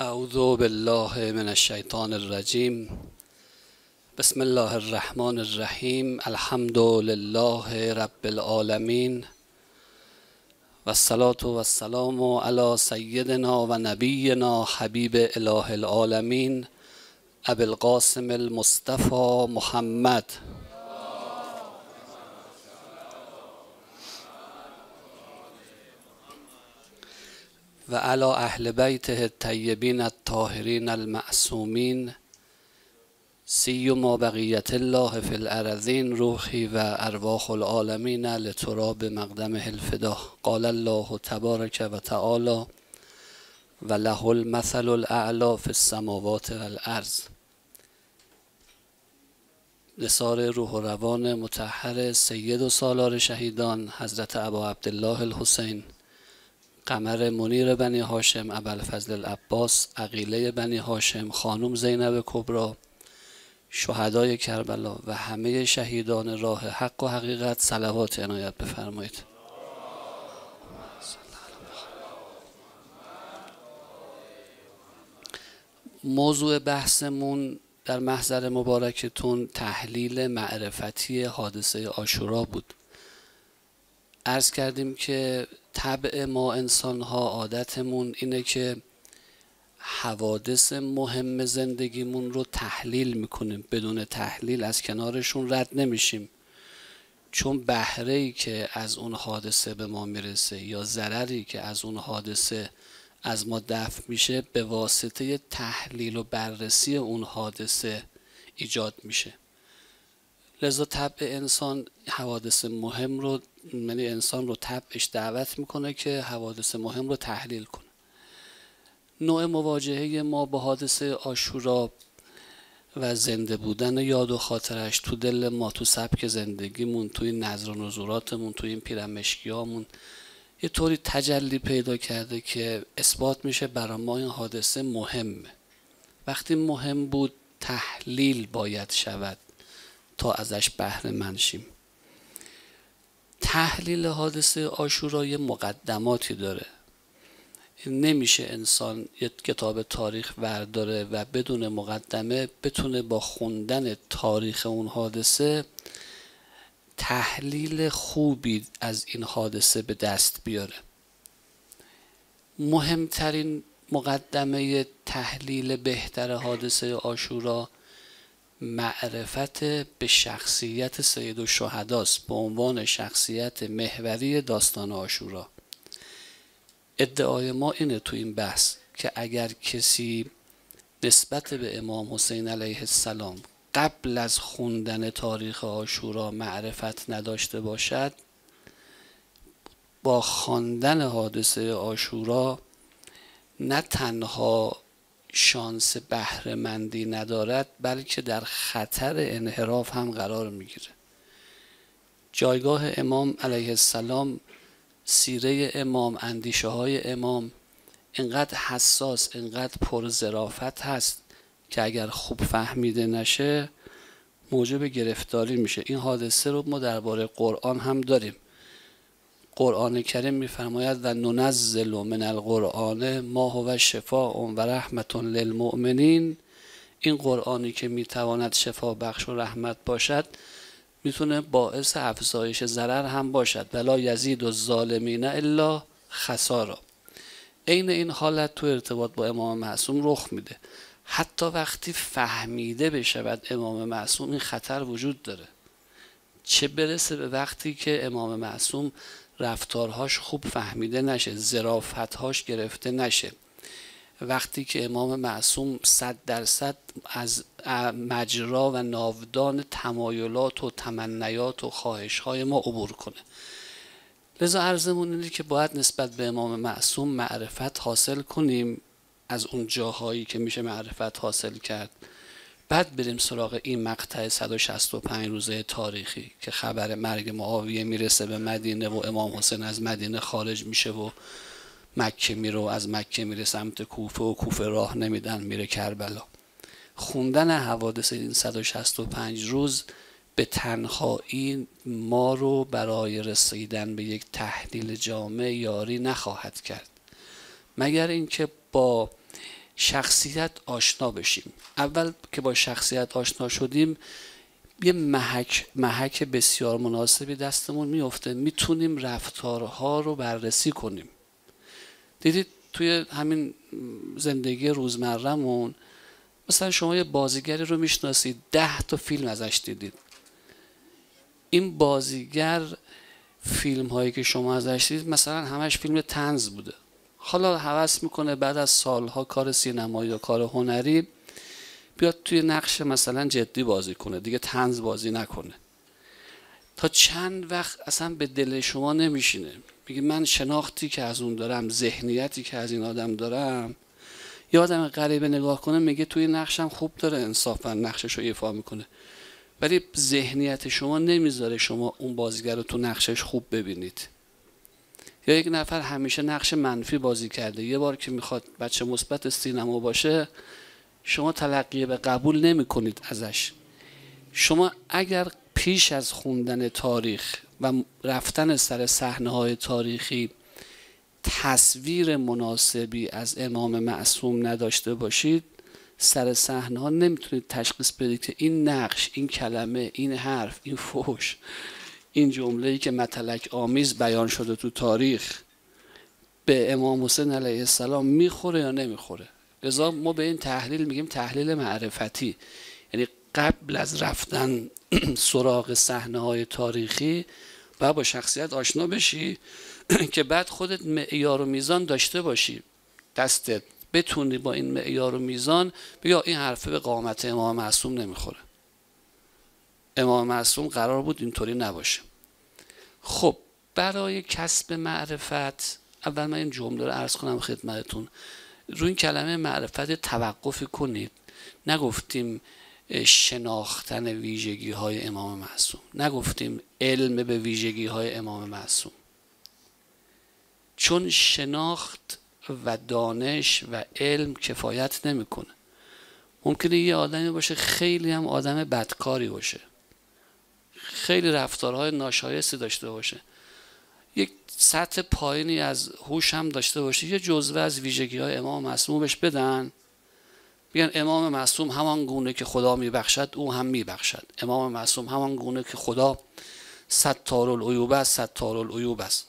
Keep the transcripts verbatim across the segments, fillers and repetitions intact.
اعوذ بالله من الشیطان الرجیم. بسم الله الرحمن الرحیم. الحمد لله رب العالمین و الصلاة و السلام علی سیدنا و نبینا حبیب اله العالمین ابی القاسم المصطفى محمد و علی اهل بیته الطیبین الطاهرین المعصومین سیما بقیت الله فی الارضین روحی و ارواح العالمین لتراب مقدمه الفدا. قال الله تبارک و تعالی و له المثل الاعلی فی السماوات و الارض. نثار روح و روان مطهر سید و سالار شهیدان حضرت ابا عبدالله الحسین قمر منیر بنی هاشم ابوالفضل العباس عقیله بنی هاشم خانم زینب کبری شهدای کربلا و همه شهیدان راه حق و حقیقت صلوات عنایت بفرمایید. موضوع بحثمون در محضر مبارکتون تحلیل معرفتی حادثه عاشورا بود. عرض کردیم که طبع ما انسان ها عادتمون اینه که حوادث مهم زندگیمون رو تحلیل میکنیم، بدون تحلیل از کنارشون رد نمیشیم، چون بهره‌ای که از اون حادثه به ما میرسه یا ضرری که از اون حادثه از ما دفع میشه به واسطه تحلیل و بررسی اون حادثه ایجاد میشه. لذا طبع انسان حوادث مهم رو، یعنی انسان رو طبعش دعوت میکنه که حوادث مهم رو تحلیل کنه. نوع مواجهه ما با حادثه عاشورا و زنده بودن یاد و خاطرش تو دل ما، تو سبک زندگیمون، توی نظر و نظوراتمون، توی این پیرمشکیامون یه طوری تجلی پیدا کرده که اثبات میشه برای ما این حادثه مهمه. وقتی مهم بود تحلیل باید شود تا ازش بهره مند شیم. تحلیل حادثه عاشورا یه مقدماتی داره. نمیشه انسان یه کتاب تاریخ برداره و بدون مقدمه بتونه با خوندن تاریخ اون حادثه تحلیل خوبی از این حادثه به دست بیاره. مهمترین مقدمه تحلیل بهتر حادثه عاشورا معرفت به شخصیت سید الشهداست به عنوان شخصیت محوری داستان عاشورا. ادعای ما اینه تو این بحث که اگر کسی نسبت به امام حسین علیه السلام قبل از خوندن تاریخ عاشورا معرفت نداشته باشد، با خواندن حادثه عاشورا نه تنها شانس بهره مندی ندارد بلکه در خطر انحراف هم قرار میگیره. جایگاه امام علیه السلام، سیره امام، اندیشه های امام اینقدر حساس، اینقدر پر ظرافت هست که اگر خوب فهمیده نشه موجب گرفتاری میشه. این حادثه رو ما درباره قرآن هم داریم. قرآن کریم میفرماید و ننزل من القرآن ما هو شفاء و رحمت للمؤمنین. این قرآنی که میتواند شفا بخش و رحمت باشد میتونه باعث افزایش ضرر هم باشد. ولا یزید الظالمین الا خسارا. عین این حالت تو ارتباط با امام معصوم رخ میده. حتی وقتی فهمیده بشود امام معصوم این خطر وجود داره، چه برسه به وقتی که امام معصوم رفتارهاش خوب فهمیده نشه، ظرافتهاش گرفته نشه، وقتی که امام معصوم صد درصد از مجرا و ناودان تمایلات و تمنیات و خواهش‌های ما عبور کنه. لذا عرضمون اینه که باید نسبت به امام معصوم معرفت حاصل کنیم از اون جاهایی که میشه معرفت حاصل کرد. بعد بریم سراغ این مقطع صد و شصت و پنج روزه تاریخی که خبر مرگ معاویه میرسه به مدینه و امام حسین از مدینه خارج میشه و مکه میره و از مکه میره سمت کوفه و کوفه راه نمیدن میره کربلا. خوندن حوادث این صد و شصت و پنج روز به تنهایی ما رو برای رسیدن به یک تحلیل جامع یاری نخواهد کرد، مگر اینکه با شخصیت آشنا بشیم. اول که با شخصیت آشنا شدیم یه محک محک بسیار مناسبی دستمون میفته، میتونیم رفتارها رو بررسی کنیم. دیدید توی همین زندگی روزمره‌مون مثلا شما یه بازیگری رو میشناسید، ده تا فیلم ازش دیدید. این بازیگر فیلم هایی که شما ازش دیدید مثلا همش فیلم طنز بوده. حالا هوس میکنه بعد از سالها کار سینمایی یا کار هنری بیاد توی نقش مثلا جدی بازی کنه، دیگه طنز بازی نکنه. تا چند وقت اصلا به دل شما نمیشینه، میگه من شناختی که از اون دارم، ذهنیتی که از این آدم دارم، یه آدم غریبه نگاه کنه میگه توی نقشم خوب داره انصافا نقشش رو ایفا میکنه، ولی ذهنیت شما نمیذاره شما اون بازیگر رو تو نقشش خوب ببینید. یا یک نفر همیشه نقش منفی بازی کرده، یه بار که میخواد بچه مثبت سینما باشه شما تلقی به قبول نمی کنید ازش. شما اگر پیش از خوندن تاریخ و رفتن سر صحنه‌های تاریخی تصویر مناسبی از امام معصوم نداشته باشید، سر صحنه‌ها نمیتونید تشخیص بدید که این نقش، این کلمه، این حرف، این فحش، این جمله‌ای که متلک آمیز بیان شده تو تاریخ به امام حسین علیه السلام میخوره یا نمیخوره. لذا ما به این تحلیل میگیم تحلیل معرفتی، یعنی قبل از رفتن سراغ صحنه‌های تاریخی باید با شخصیت آشنا بشی که بعد خودت معیار و میزان داشته باشی، دستت بتونی با این معیار و میزان بگی این حرفه به قامت امام معصوم نمیخوره، امام معصوم قرار بود اینطوری نباشه. خب برای کسب معرفت اول من این جمله رو عرض کنم خدمتتون. روی این کلمه معرفت توقف کنید. نگفتیم شناختن ویژگی های امام معصوم، نگفتیم علم به ویژگی های امام معصوم، چون شناخت و دانش و علم کفایت نمیکنه. ممکنه یه آدمی باشه خیلی هم آدم بدکاری باشه، خیلی رفتارهای ناشایستی داشته باشه، یک سطح پایینی از هوش هم داشته باشه، یه جزوه از ویژگی های امام معصوم بهش بدن، بگن امام معصوم همان گونه که خدا میبخشد او هم میبخشد، امام معصوم همان گونه که خدا ستار العیوب است ستار العیوب است.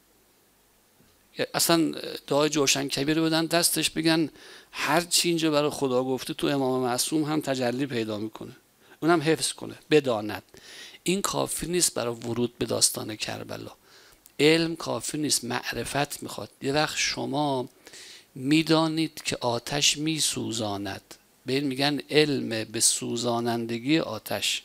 اصلا دعای جوشن کبیر بدن دستش، بگن هر چی اینجا برای خدا گفته تو امام معصوم هم تجلی پیدا میکنه، اونم حفظ کنه، بداند. این کافی نیست برای ورود به داستان کربلا. علم کافی نیست، معرفت میخواد. یه وقت شما میدانید که آتش میسوزاند، به این میگن علم به سوزانندگی آتش.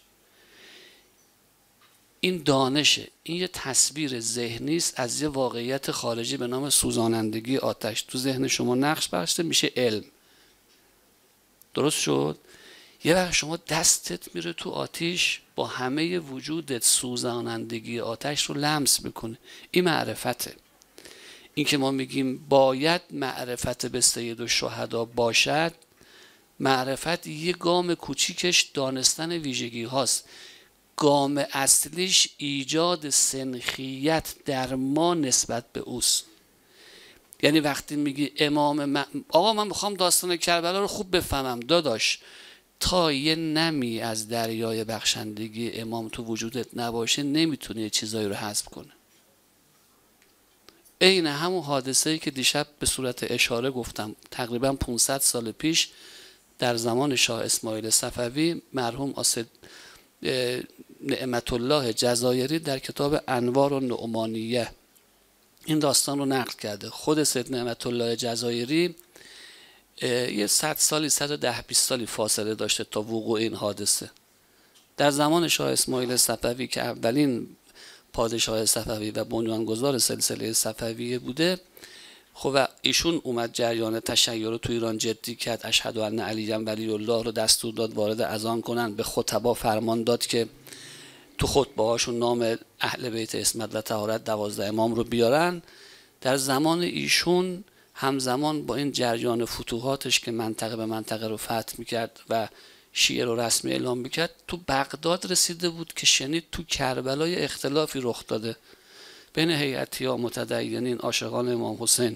این دانشه، این یه تصویر ذهنی است از یه واقعیت خارجی به نام سوزانندگی آتش، تو ذهن شما نقش بسته میشه علم. درست شد؟ یه وقت شما دستت میره تو آتیش، با همه وجودت سوزانندگی آتش رو لمس میکنه. این معرفته. این که ما میگیم باید معرفت به سید الشهدا باشد، معرفت یه گام کوچیکش دانستن ویژگی هاست، گام اصلیش ایجاد سنخیت در ما نسبت به اوست. یعنی وقتی میگی امام من... آقا من میخوام داستان کربلا رو خوب بفهمم، داداش تا یه نمی از دریای بخشندگی امام تو وجودت نباشه نمیتونی یه چیزایی رو حذف کنه. عین همون حادثه‌ای که دیشب به صورت اشاره گفتم تقریبا پانصد سال پیش در زمان شاه اسماعیل صفوی، مرحوم آسد نعمت الله جزایری در کتاب انوار و نعمانیه این داستان رو نقل کرده. خود سید نعمت الله جزایری یه صد سالی صد و ده بیست سالی فاصله داشته تا وقوع این حادثه. در زمان شاه اسماعیل صفوی که اولین پادشاه صفوی و بنیانگذار سلسله صفویه بوده، خب ایشون اومد جریان تشیع رو تو ایران جدی کرد، اشهد ان علی ولی الله رو دستور داد وارد اذان کنن، به خطبا فرمان داد که تو خطبه هاشون نام اهل بیت عصمت و طهارت دوازده امام رو بیارن. در زمان ایشون همزمان با این جریان فتوحاتش که منطقه به منطقه رو فتح میکرد و شیعه رو رسمی اعلام میکرد، تو بغداد رسیده بود که شنید تو کربلا اختلافی رخ داده بین هیئتی ها متدینین عاشقان امام حسین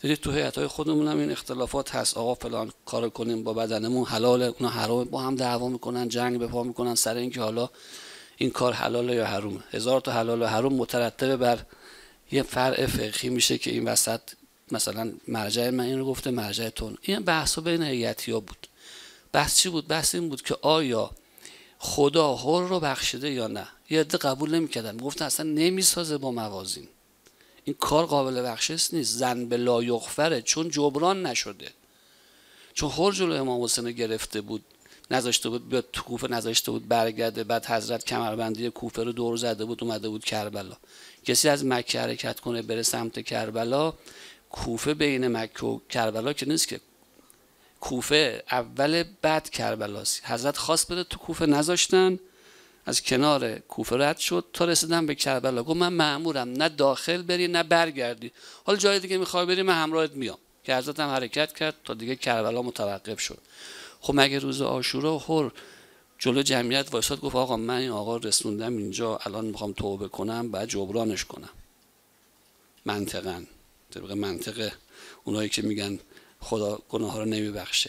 دیدید تو هیئت‌های خودمون هم این اختلافات هست، آقا فلان کارو کنیم با بدنمون حلاله، اونا حرامه، با هم دعوا میکنن، جنگ به پا میکنن سر اینکه حالا این کار حلاله یا حرومه. هزار تا حلال و حروم مترتب بر یه فرع فقهی میشه که این وسط مثلا مرجع من اینو گفته، مرجع تو. این بحثا بین هیئتی‌ها بود. بحث چی بود؟ بحث این بود که آیا خدا حر رو بخشیده یا نه. یه عده قبول نمی‌کردن، گفتن اصلا نمیسازه با موازین، این کار قابل بخشش نیست، ذنب لا یغفره، چون جبران نشده، چون حر جلوی امام حسین گرفته بود، نذاشته بود بیاد تو کوفه، نذاشته بود برگرده، بعد حضرت کمربندی کوفه رو دور زده بود، اومده بود کربلا. کسی از مکه حرکت کنه بره سمت کربلا، کوفه بین مکه و کربلا که نیست که، کوفه اول بعد کربلاست. حضرت خواست بره تو کوفه، نذاشتن، از کنار کوفه رد شد تا رسیدن به کربلا، گفت من مأمورم نه داخل بری نه برگردی، حالا جای دیگه میخوای بری من همراهت میام، که حضرت هم حرکت کرد تا دیگه کربلا متوقف شد. خب مگه روز عاشورا حر جلو جمعیت وایساد گفت آقا من این آقا رسوندم اینجا، الان میخوام توبه کنم بعد جبرانش کنم؟ منطقاً طبق منطق اونایی که میگن خدا گناه ها رو نمیبخشه،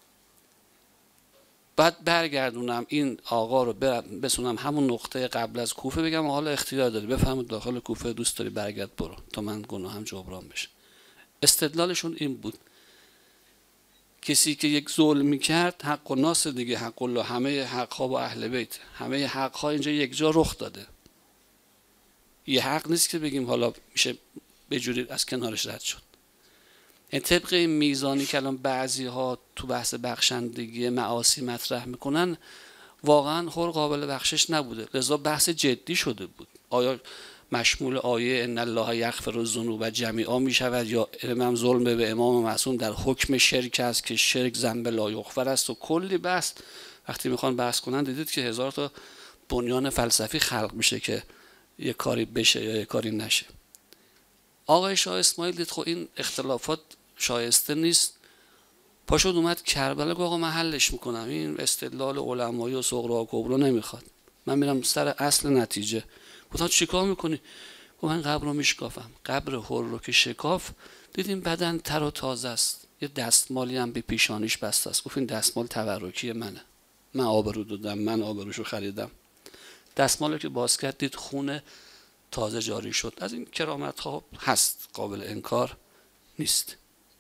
بعد برگردونم این آقا رو بسونم همون نقطه قبل از کوفه، بگم حالا اختیار داری بفهمید داخل کوفه، دوست داری برگرد برو تا من گناهم جبران بشه. استدلالشون این بود کسی که یک ظلم میکرد حق و ناس دیگه، حق الله، همه حق ها با اهل بیت، همه حق ها اینجا یک جا رخ داده، یه حق نیست که بگیم حالا میشه به جوری از کنارش رد شد. این طبق این میزانی که الان بعضی ها تو بحث بخشندگی معاصی مطرح میکنن واقعا حر قابل بخشش نبوده، لذا بحث جدی شده بود آیا مشمول آیه ان الله یغفر الذنوب جمیعا می شود یا امام ظلم به امام معصوم در حکم شرک است که شرک ذنب لا یغفر است. و کلی بحث وقتی میخوان بحث کنن دیدید که هزار تا بنیان فلسفی خلق میشه که یه کاری بشه یا یه کاری نشه. آقای شاه اسماعیل دید خب این اختلافات شایسته نیست، پاشد اومد کربلا گفت آقا من حلش میکنم، این استدلال علمایی و صغرا و کبرا نمیخواد، من میرم سر اصل نتیجه. گفتن چیکار میکنی؟ گفت من قبر رو میشکافم. قبر حر رو که شکاف دیدیم بدن تر و تازه است، یه دستمالی هم به پیشانیش بسته است. گفت این دستمال تبرکی منه، من آبرو دادم، من آبروشو خریدم. دستمال که باز کرد دید خون تازه جاری شد. از این کرامت ها هست، قابل انکار نیست.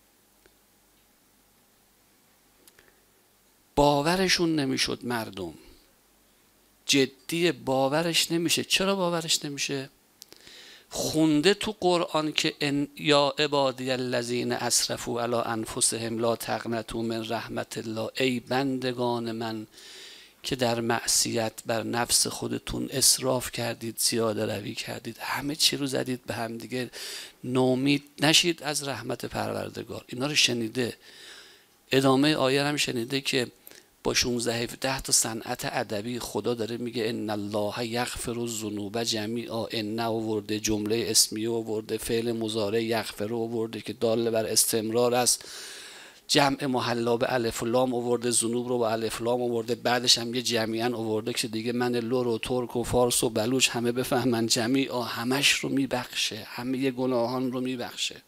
باورشون نمیشد مردم، جدی باورش نمیشه. چرا باورش نمیشه؟ خونده تو قرآن که ان یا عبادی الذین اسرفوا علی انفسهم لا تقنطوا من رحمت الله، ای بندگان من که در معصیت بر نفس خودتون اسراف کردید، زیاده روی کردید، همه چی رو زدید به هم دیگه، نومید نشید از رحمت پروردگار. اینا رو شنیده. ادامه آیه هم شنیده که با شانزده هفده تا صنعت ادبی خدا داره میگه ان الله یغفر الذنوب جمیعا، ان آورده جمله اسمیه آورده، فعل مضارع یغفر آورده که دال بر استمرار است، جمع محلا به الف و لام آورده، ذنوب رو با الف لام آورده، بعدش هم یه جمیعا آورده که دیگه من لور و ترک و فارس و بلوچ همه بفهمن، جمیعا همش رو میبخشه، همه گناهان رو میبخشه.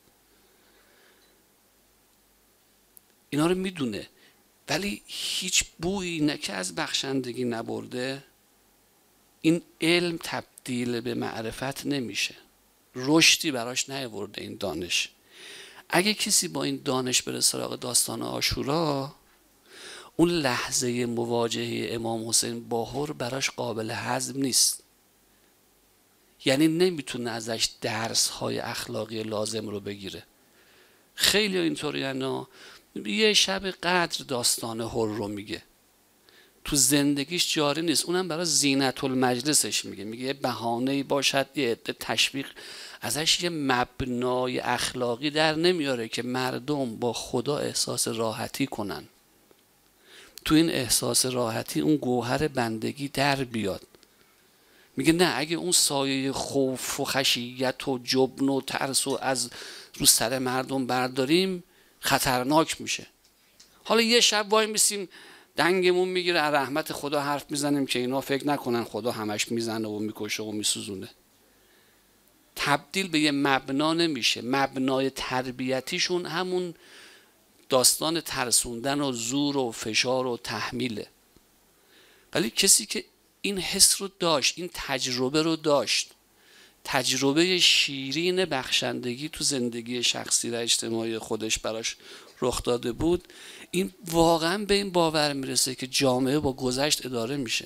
اینا رو میدونه ولی هیچ بویی نه که از بخشندگی نبرده. این علم تبدیل به معرفت نمیشه، رشدی براش نیاورده این دانش. اگه کسی با این دانش بره سراغ داستان عاشورا، اون لحظه مواجهه امام حسین با حر براش قابل هضم نیست، یعنی نمیتونه ازش درس های اخلاقی لازم رو بگیره. خیلی اینطوری یعنی یه شب قدر داستان حر رو میگه، تو زندگیش جاری نیست، اونم برای زینت المجلسش میگه، میگه یه بهانه‌ای باشد، یه عده تشویق، ازش یه مبنای اخلاقی در نمیاره که مردم با خدا احساس راحتی کنن، تو این احساس راحتی اون گوهر بندگی در بیاد. میگه نه، اگه اون سایه خوف و خشیت و جبن و ترس و از رو سر مردم برداریم خطرناک میشه. حالا یه شب وای میسیم دنگمون میگیره، از رحمت خدا حرف میزنیم که اینا فکر نکنن خدا همش میزنه و میکشه و میسوزونه. تبدیل به یه مبنا نمیشه. مبنای تربیتیشون همون داستان ترسوندن و زور و فشار و تحمیله. ولی کسی که این حس رو داشت، این تجربه رو داشت، تجربه شیرین بخشندگی تو زندگی شخصی و اجتماعی خودش براش رخ داده بود، این واقعا به این باور میرسه که جامعه با گذشت اداره میشه.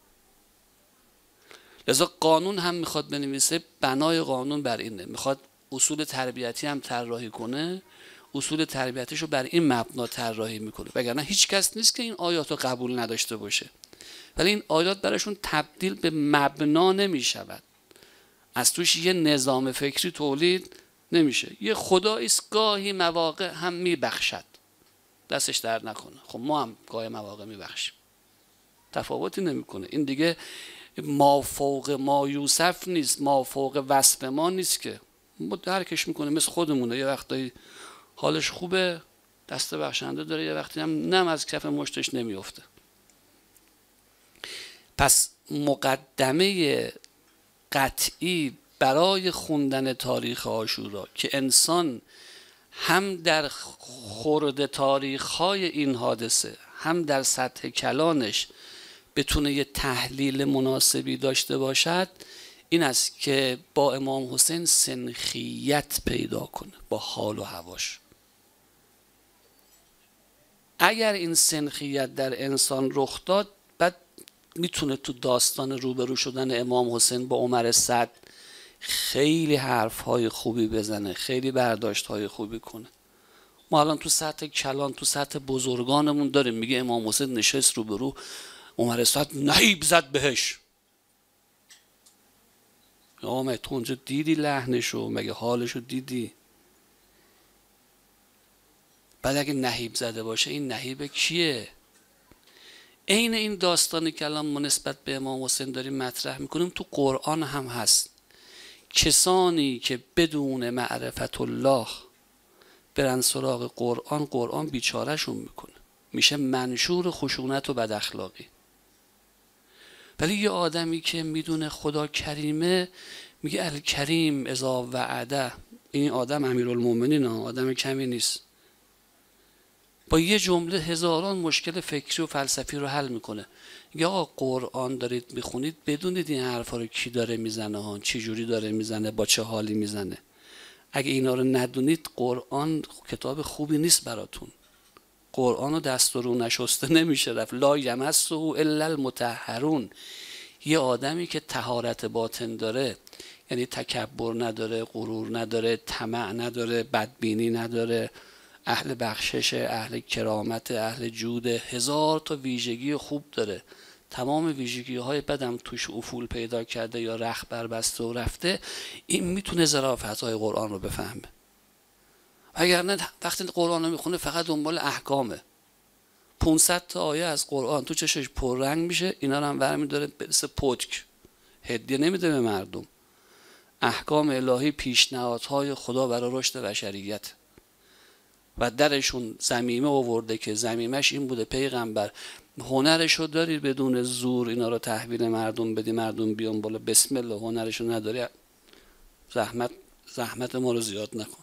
لذا قانون هم میخواد بنویسه، بنای قانون بر اینه، میخواد اصول تربیتی هم طراحی کنه، اصول تربیتیشو بر این مبنا طراحی میکنه. وگرنه هیچ کس نیست که این آیات رو قبول نداشته باشه، ولی این آیات براشون تبدیل به مبنا نمیشود، از توش یه نظام فکری تولید نمیشه. یه خداییست گاهی مواقع هم میبخشد، دستش درد نکنه. خب ما هم گاهی مواقع میبخشیم، تفاوتی نمیکنه. این دیگه ما فوق ما یوسف نیست، ما فوق وصف ما نیست که ما درکش میکنه، مثل خودمونه. یه وقتایی حالش خوبه دست بخشنده داره، یه وقتی هم نم از کف مشتش نمیفته. پس مقدمه قطعی برای خوندن تاریخ عاشورا که انسان هم در خورد تاریخ‌های این حادثه هم در سطح کلانش بتونه یه تحلیل مناسبی داشته باشد، این است که با امام حسین سنخیت پیدا کنه با حال و هواش. اگر این سنخیت در انسان رخ داد، بعد میتونه تو داستان روبرو شدن امام حسین با عمر سعد خیلی حرفهای خوبی بزنه، خیلی برداشتهای خوبی کنه. ما الان تو سطح کلان، تو سطح بزرگانمون داریم، میگه امام حسین نشست روبرو عمر سعد نهیب زد بهش. یا مگه تو اونجا دیدی لحنشو؟ مگه حالشو دیدی؟ بعد اگه نهیب زده باشه، این نهیب کیه؟ عین این داستانی که الان ما نسبت به امام حسین داریم مطرح میکنیم تو قرآن هم هست. کسانی که بدون معرفت الله برن سراغ قرآن، قرآن بیچارهشون میکنه، میشه منشور خشونت و بد اخلاقی. ولی یه آدمی که میدونه خدا کریمه، میگه الکریم اذا وعده. این آدم امیرالمومنین، آدم کمی نیست، با یه جمله هزاران مشکل فکری و فلسفی رو حل میکنه. میگه آقا قرآن دارید میخونید، بدونید این حرفا رو کی داره میزنه ها، چی جوری داره میزنه، با چه حالی میزنه. اگه اینا رو ندونید، قرآن کتاب خوبی نیست براتون. قرآن رو دست و رو نشسته نمیشه رفت. لا یمسه الا المطهرون. یه آدمی که طهارت باطن داره، یعنی تکبر نداره، غرور نداره، طمع نداره، بدبینی نداره، اهل بخشش، اهل کرامت، اهل جود، هزار تا ویژگی خوب داره، تمام ویژگی های بدم توش افول پیدا کرده یا رخ بربسته و رفته، این میتونه ظرافت های قرآن رو بفهمه. وگرنه وقتی قرآن رو میخونه فقط دنبال احکامه. پانصد تا آیه از قرآن تو چشش پررنگ میشه، اینا رو هم برمی داره مثل پتک هدیه نمیده به مردم. احکام الهی پیشنهادهای خدا برای رشد بشریت و درشون زمیمه آورده که زمیمش این بوده پیغمبر هنرشو داری بدون زور اینا رو تحویل مردم بدی، مردم بیان بالا، بسم الله. هنرشو نداری، زحمت زحمت ما رو زیاد نکن.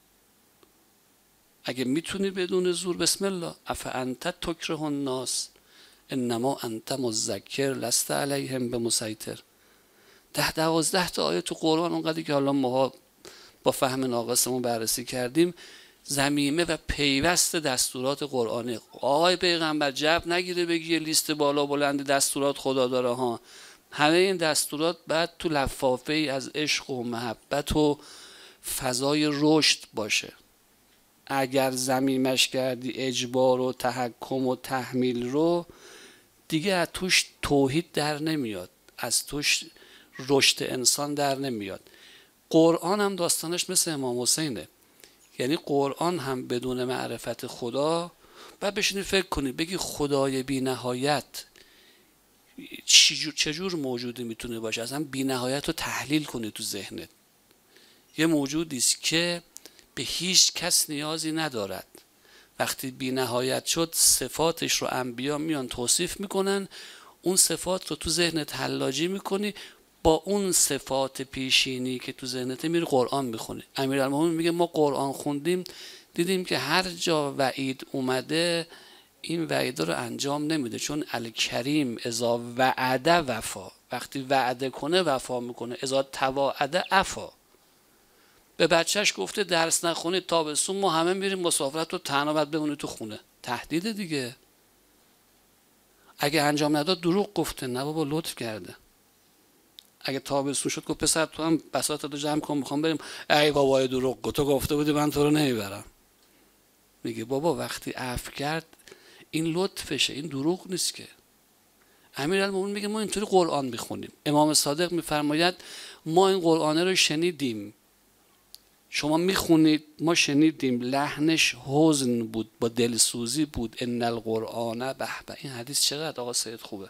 اگه میتونی بدون زور، بسم الله. افانت تکره الناس انما انت مذکر لست علیهم بمسیطر. ده دوازده تا آیه تو قرآن اونقدر که حالا ما با فهم ناقصمون بررسی کردیم، ضمیمه و پیوست دستورات قرآنی. آقای پیغمبر جب نگیره بگی لیست بالا بلند دستورات خدا داره ها. همه این دستورات بعد تو لفافه ای از عشق و محبت و فضای رشد باشه. اگر ضمیمش کردی اجبار و تحکم و تحمیل رو، دیگه از توش توحید در نمیاد، از توش رشد انسان در نمیاد. قرآن هم داستانش مثل امام حسینه. یعنی قرآن هم بدون معرفت خدا، بعد بشینی فکر کنی بگی خدای بی نهایت چجور, چجور موجودی میتونه باشه، اصلا بی نهایت رو تحلیل کنی تو ذهنت. یه موجودی است که به هیچ کس نیازی ندارد. وقتی بی نهایت شد، صفاتش رو انبیا میان توصیف میکنن، اون صفات رو تو ذهنت حلاجی میکنی، با اون صفات پیشینی که تو ذهنته میری قرآن میخونی. امیرالمومنین میگه ما قرآن خوندیم دیدیم که هر جا وعید اومده این وعیده رو انجام نمیده، چون الکریم اذا وعده وفا، وقتی وعده کنه وفا میکنه، اذا تواعده عفا. به بچهش گفته درس نخونید تابستون ما همه میریم مسافرت، رو تنها باید بمونی تو خونه. تهدید دیگه. اگه انجام نداد دروغ گفته، نه بابا لطف کرده. اگه تابستون شد گفت پسر تو هم بساطت رو جمع کن میخوام بریم، ای بابا دروغ گفت، تو گفته بودی من تو رو نمیبرم. میگه بابا وقتی عفو کرد این لطفشه، این دروغ نیست که. امیرالمومنین میگه ما اینطوری قرآن میخونیم. امام صادق میفرماید ما این قرآن رو شنیدیم، شما میخونید ما شنیدیم، لحنش حزن بود، با دلسوزی بود. ان القرآن به به، این حدیث چقدر آقا سید خوبه.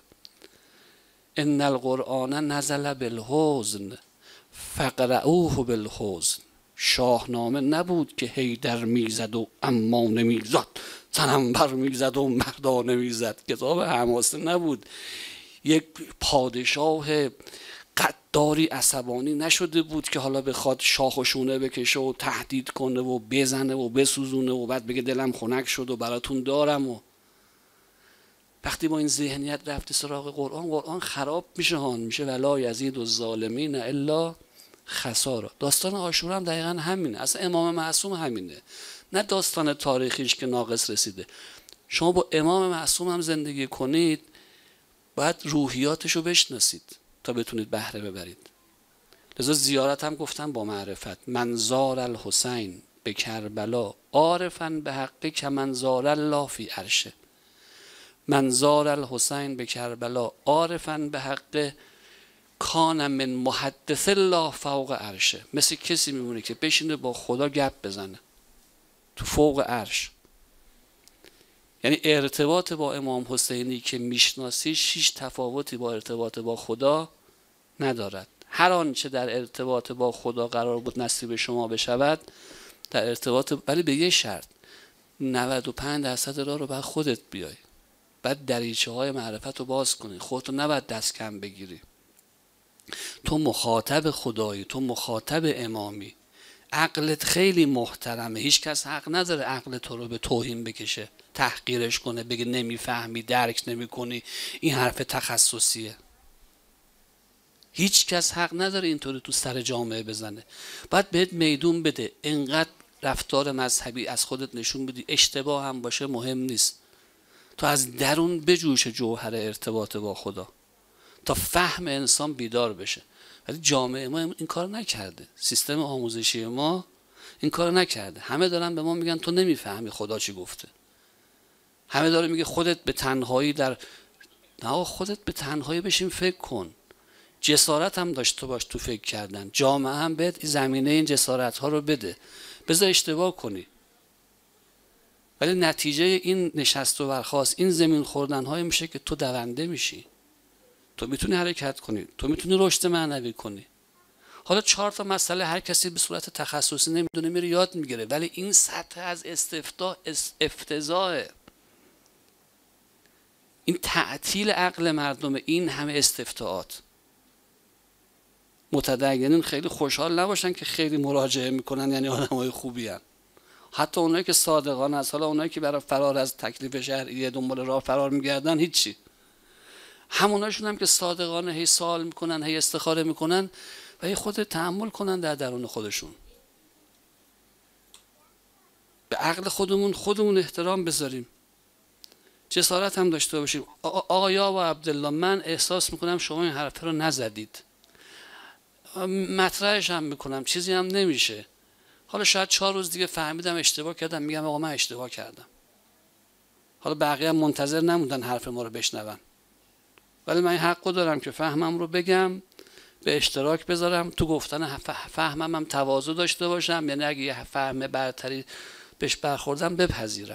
ان القرآن نزل بالحزن فقرؤوه بالحزن. شاهنامه نبود که حیدر میزد و اما نمیزد، تننبر میزد و مردانه میزد. کتاب حماسه نبود. یک پادشاه قداری عصبانی نشده بود که حالا بخواد شاخ و شونه بکشه و تهدید کنه و بزنه و بسوزونه و بعد بگه دلم خنک شد و براتون دارم. و وقتی با این ذهنیت رفتی سراغ قرآن، قرآن خراب میشه، هان میشه ولا یزید الظالمین الا خسارا. داستان عاشورا هم دقیقا همینه. اصلا امام معصوم همینه، نه داستان تاریخیش که ناقص رسیده. شما با امام معصوم هم زندگی کنید باید روحیاتش رو بشناسید تا بتونید بهره ببرید. لذا زیارت هم گفتم با معرفت. من زار الحسین به کربلا عارفا به حقه که من زار الله فی عرشه. من زار الحسین به کربلا عارفا به حقه کان من محدث الله فوق عرشه. مثل کسی میمونه که بشینه با خدا گپ بزنه تو فوق عرش. یعنی ارتباط با امام حسینی که میشناسیش هیچ تفاوتی با ارتباط با خدا ندارد. هر آنچه در ارتباط با خدا قرار بود نصیب شما بشود در ارتباط، ولی به یه شرط، نود و پنج درصد راه رو باید خودت بیای، بعد دریچه های معرفت رو باز کنی، خودتو نباید دست کم بگیری. تو مخاطب خدایی، تو مخاطب امامی. عقلت خیلی محترمه، هیچ کس حق نداره عقل تو رو به توهین بکشه، تحقیرش کنه، بگه نمیفهمی، درک نمی کنی، این حرف تخصصیه. هیچ کس حق نداره اینطوری تو سر جامعه بزنه. باید بهت میدون بده. انقدر رفتار مذهبی از خودت نشون بدی، اشتباه هم باشه مهم نیست، تو از درون بجوش جوهر ارتباط با خدا تا فهم انسان بیدار بشه. ولی جامعه ما این کار نکرده، سیستم آموزشی ما این کار نکرده. همه دارن به ما میگن تو نمیفهمی خدا چی گفته. همه داره میگه خودت به تنهایی در، نه خودت به تنهایی بشین فکر کن. جسارت هم داشته باش تو فکر کردن. جامعه هم بهت زمینه این جسارت ها رو بده، بذار اشتباه کنی. ولی نتیجه این نشست و برخاست، این زمین خوردن های میشه که تو دونده میشی. تو میتونی حرکت کنی، تو میتونی رشد معنوی کنی. حالا چهار تا مسئله هر کسی به صورت تخصصی نمیدونه میره یاد میگیره، ولی این سطح از استفتاء افتضاحه. این تعطیل عقل مردم، این همه استفتاءات. متدینین خیلی خوشحال نباشن که خیلی مراجعه میکنن، یعنی آدمای خوبی هن. حتی اونایی که صادقانه است، حالا اونایی که برای فرار از تکلیف شرعی دنبال راه فرار میگردن هیچی. هموناشون هم که صادقانه هی سوال میکنن، هی استخاره میکنن و هی خود تأمل کنن در درون خودشون. به عقل خودمون خودمون احترام بذاریم، جسارت هم داشته باشیم. آقا و عبدالله، من احساس میکنم شما این حرف رو نزدید، مطرحش هم میکنم، چیزی هم نمیشه. حالا شاید چهار روز دیگه فهمیدم اشتباه کردم، میگم آقا من اشتباه کردم. حالا بقیه هم منتظر نموندن حرف ما رو بشنون، ولی من این حقو دارم که فهمم رو بگم، به اشتراک بذارم، تو گفتن فهمم هم تواضع داشته باشم. یعنی اگه یه فهم برتری بهش برخوردم بپذیرم.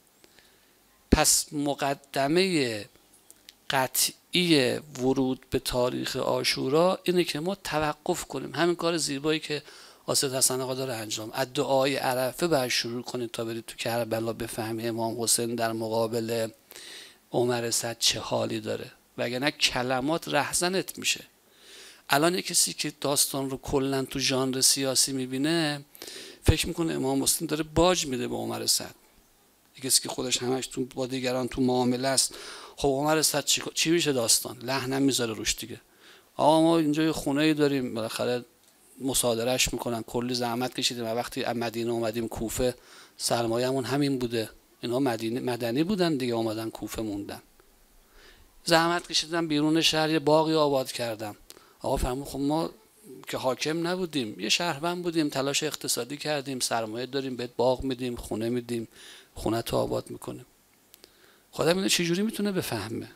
پس مقدمه قطعی ورود به تاریخ عاشورا اینه که ما توقف کنیم. همین کار زیبایی که آسد حسن آقا داره انجام، از دعای عرفه باید شروع کنید تا برید تو کربلا بفهمی امام حسین در مقابل عمر صد چه حالی داره، وگرنه کلمات رهزنت میشه. الان یه کسی که داستان رو کلا تو ژانر سیاسی میبینه فکر میکنه امام حسین داره باج میده به عمر سعد. یه کسی که خودش همش تو با دیگران تو معامله است، خب عمر سعد چی چی میشه داستان؟ لحن میذاره روش دیگه. آقا ما اینجا یه خونه‌ای داریم بالاخره مصادرهش میکنن، کلی زحمت کشیدیم و وقتی از مدینه اومدیم کوفه سرمایه‌مون همین بوده. اینا مدینه مدنی بودن دیگه، اومدن کوفه موندن. زحمت کشیدم بیرون شهر یه باغی آباد کردم. آقا فرمود خب ما که حاکم نبودیم، یه شهروند بودیم، تلاش اقتصادی کردیم، سرمایه داریم، بهت باغ میدیم، خونه میدیم، خونه تو آباد میکنیم. خدا اینو چجوری میتونه بفهمه؟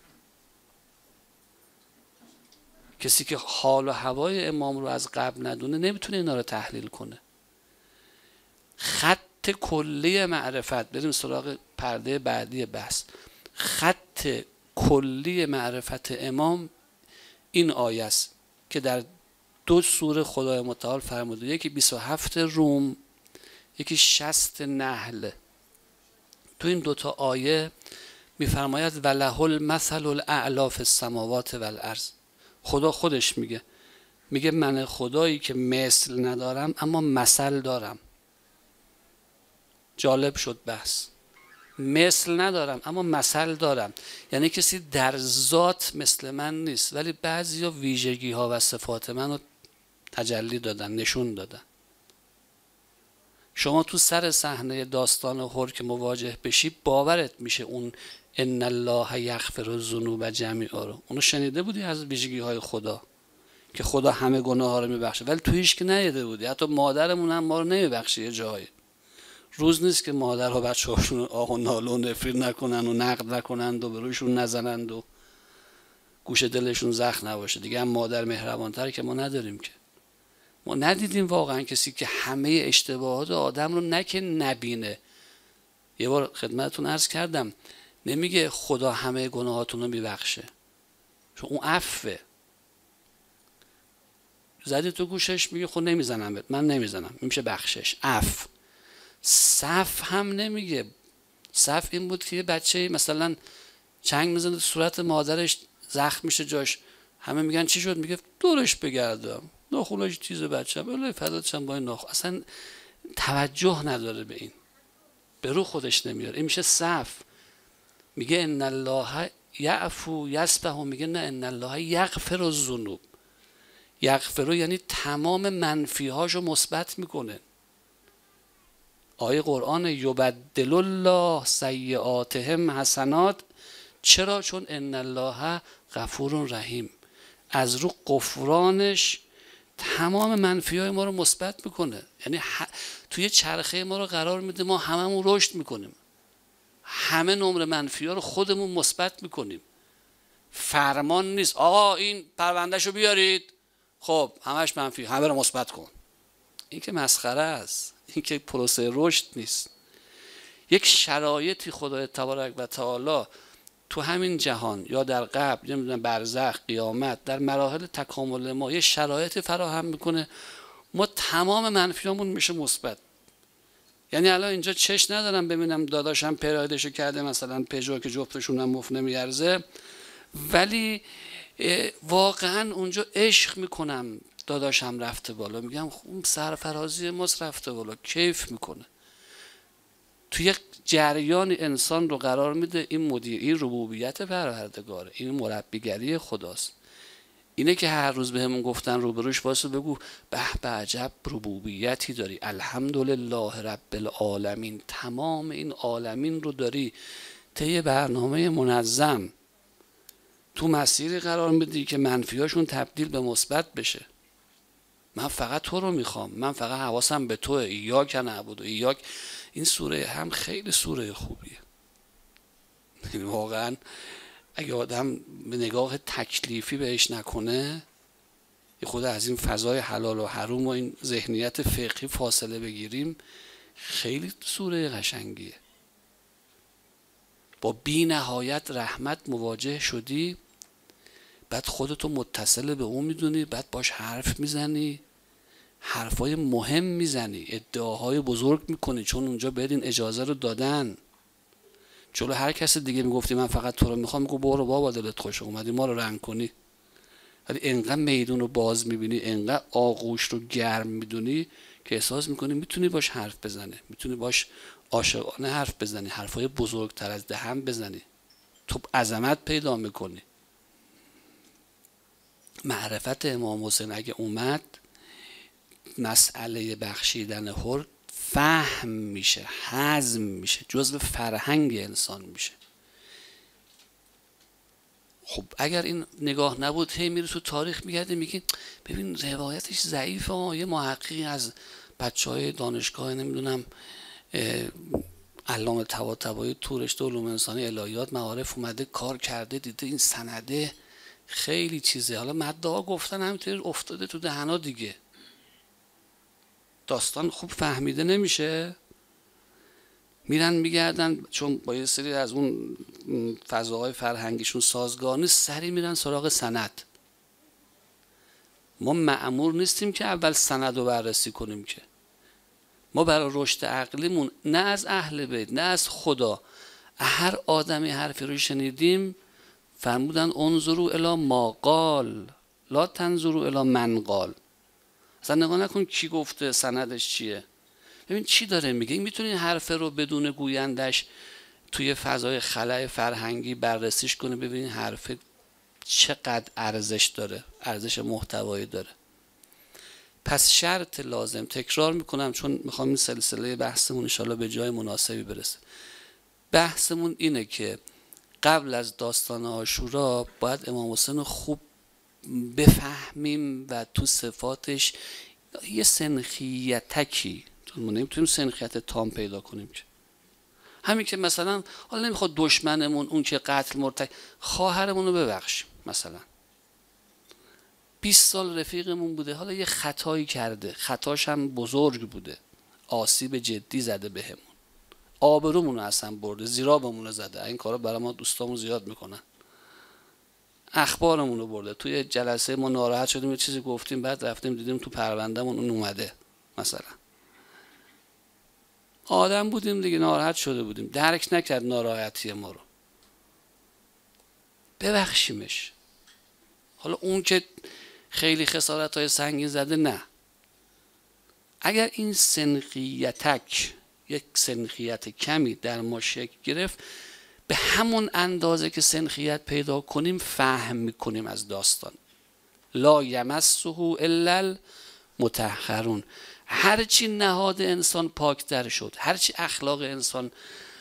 کسی که حال و هوای امام رو از قبل ندونه نمیتونه اینا رو تحلیل کنه. خط کلی معرفت، بریم سراغ پرده بعدی بحث. خط کلی معرفت امام این آیه است که در دو سوره خدای متعال فرموده، یکی بیست و هفت روم، یکی شصت نحل. تو این دوتا آیه میفرماید وله المثل الاعلی فی السماوات والارض. خدا خودش میگه میگه من خدایی که مثل ندارم اما مثل دارم. جالب شد بحث. مثل ندارم اما مثل دارم، یعنی کسی در ذات مثل من نیست، ولی بعضیا ویژگی ها و صفات من رو تجلی دادن، نشون دادن. شما تو سر صحنه داستان هور که مواجه بشی باورت میشه اون ان الله یغفر الذنوب جمیعا رو اونو شنیده بودی از ویژگی های خدا که خدا همه گناه ها رو میبخشه، ولی تو هیچ که ندیده بودی. حتی مادرمون هم ما رو نمیبخشه. یه جایی روز نیست که مادرها بچه‌هاشون آه و ناله و نفرین نکنن و نقد نکنند و به رویشون نزنند و گوش دلشون زخم نباشه. دیگه هم مادر مهربانتر که ما نداریم. که ما ندیدیم واقعا کسی که همه اشتباهات آدم رو نه که نبینه. یه بار خدمتتون عرض کردم نمیگه خدا همه گناهاتون رو میبخشه، چون اون عفوه. زدی تو گوشش میگه خود نمیزنم بهت، من نمیزنم، میشه بخشش، عفو. صف هم نمیگه. صف این بود که یه بچه مثلا چنگ میزنه صورت مادرش زخم میشه جاش، همه میگن چی شد؟ میگه دورش بگردم، ناخونش تیز بچه‌م، ولی فداتشم با این ناخون. اصلا توجه نداره به این، به رو خودش نمیاره. این میشه صف. میگه ان الله یعفو یصفح، میگه نه ان الله یغفر الذنوب. یغفر یعنی تمام منفی هاشو مثبت میکنه. آیه قرآن یبدل الله سیئاتهم حسنات. چرا؟ چون ان الله غفور رحیم. از رو غفرانش تمام منفی های ما رو مثبت میکنه. یعنی ح... توی چرخه ما رو قرار میده، ما هممون رشد میکنیم، همه نمره منفی ها رو خودمون مثبت میکنیم. فرمان نیست آقا این پروندهشو بیارید، خب همش منفی، همه رو مثبت کن. این که مسخره است. این که پروسه رشد نیست. یک شرایطی خدای تبارک و تعالی تو همین جهان یا در قبل، نمیدونم برزخ، قیامت، در مراحل تکامل ما یه شرایطی فراهم میکنه، ما تمام منفیامون میشه مثبت. یعنی الان اینجا چش ندارم ببینم داداشم پرایدشو کرده مثلا پژو که جفتشون هم مفت نمیارزه، ولی واقعا اونجا عشق میکنم داداشم رفته بالا، میگم سرفرازی ماست رفته بالا، کیف میکنه. توی یک جریان انسان رو قرار میده. این مدیر، این ربوبیت پروردگاره، این مربیگری خداست. اینه که هر روز بهمون گفتن روبروش واسه بگو به به عجب ربوبیتی داری، الحمدلله رب العالمین، تمام این عالمین رو داری طی برنامه منظم تو مسیری قرار میدی که منفیاشون تبدیل به مثبت بشه. من فقط تو رو میخوام، من فقط حواسم به توه، ایاک نعبد و ایاک. این سوره هم خیلی سوره خوبیه. واقعا اگه آدم به نگاه تکلیفی بهش نکنه، یه خود از این فضای حلال و حروم و این ذهنیت فقهی فاصله بگیریم، خیلی سوره قشنگیه. با بی نهایت رحمت مواجه شدی، بعد خودتو متصل به اون میدونی، بعد باش حرف میزنی، حرفای مهم میزنی، ادعاهای بزرگ میکنی، چون اونجا بهت این اجازه رو دادن. جلو هر کس دیگه میگفتی من فقط تو رو میخوام، میگو برو بابا دلت خوش اومدی ما رو رنگ کنی. ولی انقدر میدون رو باز میبینی، انقدر آغوش رو گرم میدونی که احساس میکنی میتونی باش حرف بزنی، میتونی باش عاشقانه حرف بزنی، حرفای بزرگتر از دهن بزنی، تو عظمت پیدا میکنی. معرفت امام حسین اگه اومد، مسئله بخشیدن حر فهم میشه، هضم میشه، جزو فرهنگ انسان میشه. خب اگر این نگاه نبود، هی میره تو تاریخ میگرده میگه ببین روایتش ضعیفه، یه محققی از بچه های دانشگاه نمیدونم علامه طباطبایی تو رشته علوم انسانی الهیات معارف اومده کار کرده، دیده این سنده خیلی چیزه، حالا مدعا گفتن همینطور افتاده تو دهنا دیگه، داستان خوب فهمیده نمیشه. میرن میگردن چون با یه سری از اون فضاهای فرهنگیشون سازگار نیست، سری میرن سراغ سند. ما مأمور نیستیم که اول سند رو بررسی کنیم، که ما برای رشد عقلیمون نه از اهل بیت نه از خدا، هر آدمی حرفی رو شنیدیم فرمودن انظروا الی ما قال لا تنظروا الی من قال. اصلا نگاه نکن کی گفته، سندش چیه، ببین چی داره میگه. این میتونی حرف رو بدون گویندش توی فضای خلأ فرهنگی بررسیش کنه، ببین حرف چقدر ارزش داره، ارزش محتوایی داره. پس شرط لازم، تکرار میکنم چون میخوام این سلسله بحثمون انشالله به جای مناسبی برسه، بحثمون اینه که قبل از داستان عاشورا باید امام حسین رو خوب بفهمیم و تو صفاتش یه سنخیتکی، ما نمیتونیم سنخیت تام پیدا کنیم که همین که مثلا حالا نمیخواد دشمنمون اون که قتل مرتکب، خواهرمون رو ببخشیم، مثلا بیست سال رفیقمون بوده، حالا یه خطایی کرده، خطاش هم بزرگ بوده، آسیب جدی زده بهمون، آبرومون رو اصلا برده، زیرابمون رو زده، این کارا برای ما دوستامون زیاد میکنن، اخبارمون رو برده، توی جلسه ما ناراحت شدیم یه چیزی گفتیم بعد رفتیم دیدیم تو پروندهمون اون اومده، مثلا آدم بودیم دیگه، ناراحت شده بودیم، درک نکرد ناراحتی ما رو، ببخشیمش. حالا اون که خیلی خسارت‌های سنگین زده نه، اگر این سنخیتک یک سنخیت کمی در ما شکل گرفت، به همون اندازه که سنخیت پیدا کنیم فهم میکنیم از داستان. لا یمسه الا المطهرون، هرچی نهاد انسان پاکتر شد، هرچی اخلاق انسان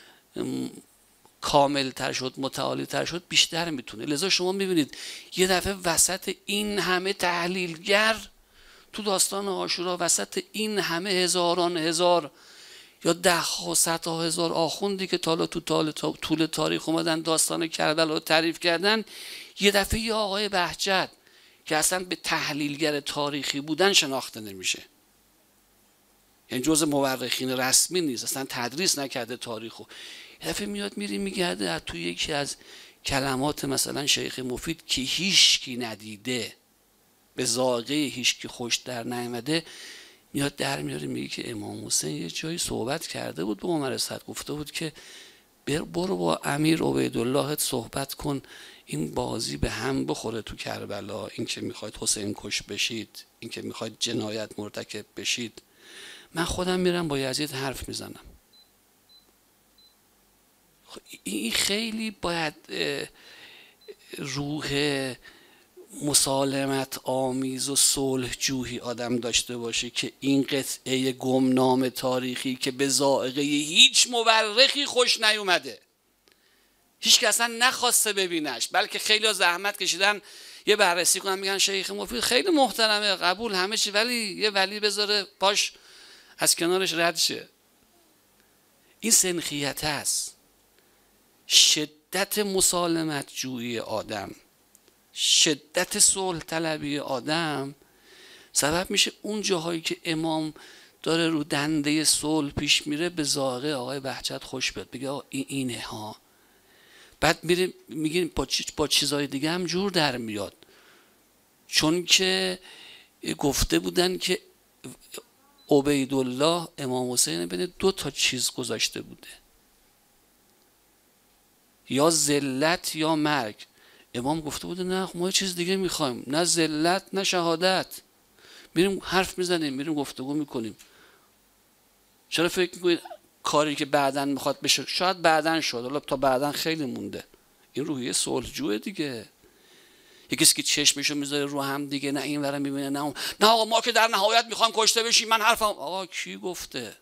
کاملتر شد، متعالی‌تر شد، بیشتر میتونه. لذا شما میبینید یه دفعه وسط این همه تحلیلگر تو داستان عاشورا، وسط این همه هزاران هزار یا ده ها صد ها هزار آخوندی که تا تو طول تاریخ اومدن داستان کربلا رو تعریف کردن، یه دفعه یه آقای بهجت که اصلا به تحلیلگر تاریخی بودن شناخته نمیشه، یعنی جزء مورخین رسمی نیست، اصلا تدریس نکرده تاریخو، یه دفعه میاد میری میگرده از توی یکی از کلمات مثلا شیخ مفید که هیچکی ندیده، به ذائقه هیچکی خوش در نیامده، میاد در میاره میگه که امام حسین یه جایی صحبت کرده بود به عمر اسد، گفته بود که برو با امیر عبیدالله صحبت کن، این بازی به هم بخوره تو کربلا، این که میخواید حسین کش بشید، این که میخواید جنایت مرتکب بشید، من خودم میرم با یزید حرف میزنم. این خیلی باید روح مسالمت آمیز و صلح جویی آدم داشته باشه که این قطعه گمنام تاریخی که به ذائقه هیچ مورخی خوش نیومده، هیچ کس اصلا نخواسته ببینش، بلکه خیلی ها زحمت کشیدن یه بررسی کنن، میگن شیخ مفید خیلی محترمه، قبول همه چی، ولی یه ولی بذاره پاش از کنارش رد شه. این سنخیت هست، شدت مسالمت جویی آدم، شدت صلح طلبی آدم سبب میشه اون جاهایی که امام داره رو دنده صلح پیش میره به ذائقه آقای بهجت خوش بیاد، بگه آقا این اینه ها، بعد میره میگه با, چیز با چیزای دیگه هم جور در میاد، چون که گفته بودن که عبیدالله امام حسین بین دو تا چیز گذاشته بوده، یا ذلت یا مرگ. امام گفته بوده نه ما یه چیز دیگه میخوایم، نه ذلت نه شهادت. میریم حرف میزنیم، میریم گفتگو میکنیم. چرا فکر میکنید کاری که بعداً میخواد بشه شاید بعداً شد، حالا تا بعداً خیلی مونده. این روحیه صلحجوه دیگه. یه کسی که چشمشو میذاره رو هم دیگه، نه این ورم میبینه نه اون، نه آقا ما که در نهایت میخوایم کشته بشیم، من حرفم. آقا کی گفته؟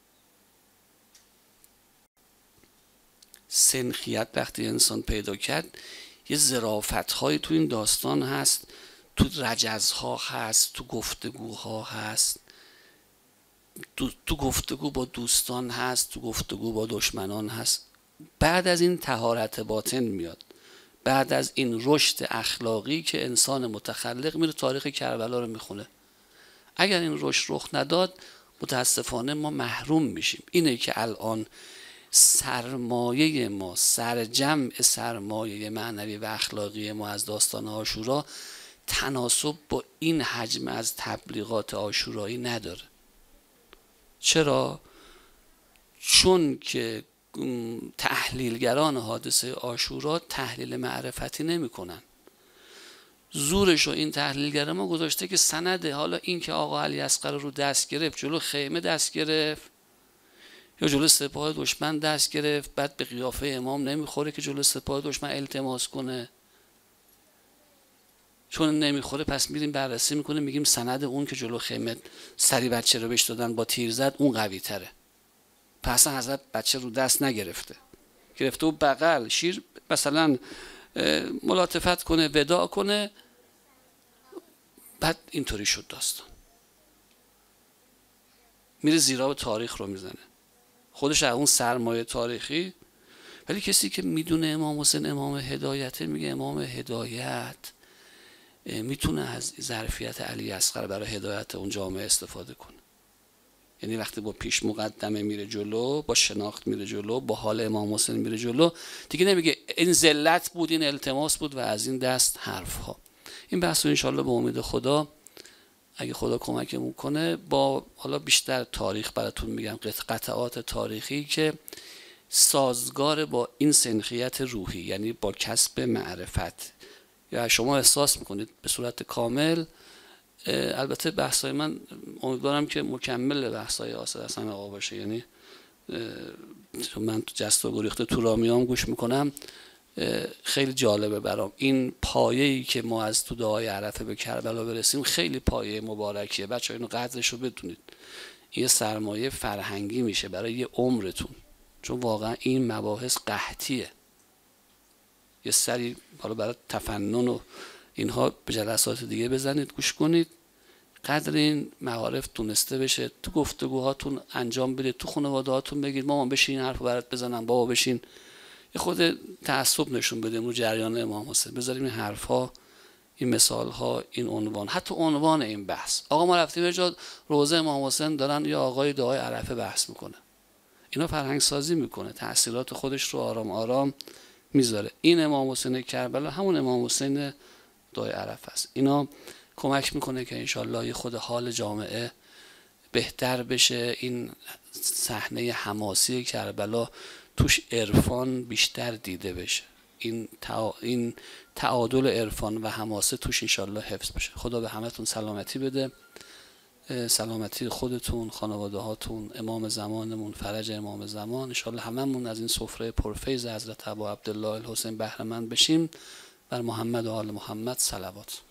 سنخیت وقتی انسان پیدا کرد، یه ظرافت‌هایی تو این داستان هست، تو رجزها هست، تو گفتگوها هست، تو, تو گفتگو با دوستان هست، تو گفتگو با دشمنان هست. بعد از این طهارت باطن میاد، بعد از این رشد اخلاقی که انسان متخلق میره تاریخ کربلا رو میخونه. اگر این رشد رخ نداد متاسفانه ما محروم میشیم. اینه که الان سرمایه ما، سرجمع سرمایه معنوی و اخلاقی ما از داستان عاشورا تناسب با این حجم از تبلیغات عاشورایی نداره. چرا؟ چون که تحلیلگران حادثه عاشورا تحلیل معرفتی نمی کنن. زورش رو این تحلیلگر ما گذاشته که سنده. حالا این که آقا علی اصغر رو دست گرفت، جلو خیمه دست گرفت یا جلو سپاه دشمن دست گرفت، بعد به قیافه امام نمیخوره که جلو سپاه دشمن التماس کنه. چون نمیخوره پس میریم بررسی میکنیم، میگیم سند اون که جلو خیمه سری بچه رو بهش دادن با تیر زد اون قوی تره. پس حضرت بچه رو دست نگرفته، گرفته و بغل شیر مثلا ملاطفت کنه، وداع کنه، بعد اینطوری شد داستان. میره زیرا تاریخ رو میزنه، خودش از اون سرمایه تاریخی. ولی کسی که میدونه امام حسین امام هدایته، میگه امام هدایت میتونه از ظرفیت علی اصغر برای هدایت اون جامعه استفاده کنه. یعنی وقتی با پیش مقدمه میره جلو، با شناخت میره جلو، با حال امام حسین میره جلو، دیگه نمیگه این ذلت بود، این التماس بود و از این دست حرف ها. این بحث رو انشالله به امید خدا اگه خدا کمکمون کنه با حالا بیشتر تاریخ براتون میگم، قطعات تاریخی که سازگار با این سنخیت روحی، یعنی با کسب معرفت. یا شما احساس میکنید به صورت کامل، البته بحثای من امیدوارم که مکمل بحثای آصد حسن آقا باشه، یعنی من تو جست و گریخته تو رامیام گوش میکنم، خیلی جالبه برام این پایه‌ای که ما از تو دعای عرفه به کربلا برسیم. خیلی پایه مبارکیه بچه‌ها، اینو قدرش رو بدونید. این سرمایه فرهنگی میشه برای یه عمرتون، چون واقعا این مباحث قحطیه. یه سری حالا برای تفنن و اینها به جلسات دیگه بزنید، گوش کنید، قدر این معارف دونسته بشه، تو گفتگوهاتون انجام بدید، تو خانواده هاتون بگید مامان بشین این حرفو برات بزنم، بابا بشین یه خود تعصب نشون بدیم رو جریان امام حسین، بذاریم این حرفها، این مثالها، این عنوان، حتی عنوان این بحث. آقا ما رفتیم یه جا روضه امام حسین دارن یا آقای دعای عرفه بحث میکنه، اینا فرهنگ سازی میکنه، تأثیرات خودش رو آرام آرام میذاره. این امام حسین کربلا همون امام حسین دعای عرفه است. اینا کمک میکنه که انشالله یه خود حال جامعه بهتر بشه. این صحنه حماسی کربلا توش عرفان بیشتر دیده بشه، این تع... این تعادل عرفان و حماسه توش انشالله حفظ بشه. خدا به همتون سلامتی بده، سلامتی خودتون، خانواده هاتون، امام زمانمون، فرج امام زمان. انشالله هممون از این سفره پرفیض حضرت ابا عبدالله الحسین بهره مند بشیم. بر محمد و آل محمد صلوات.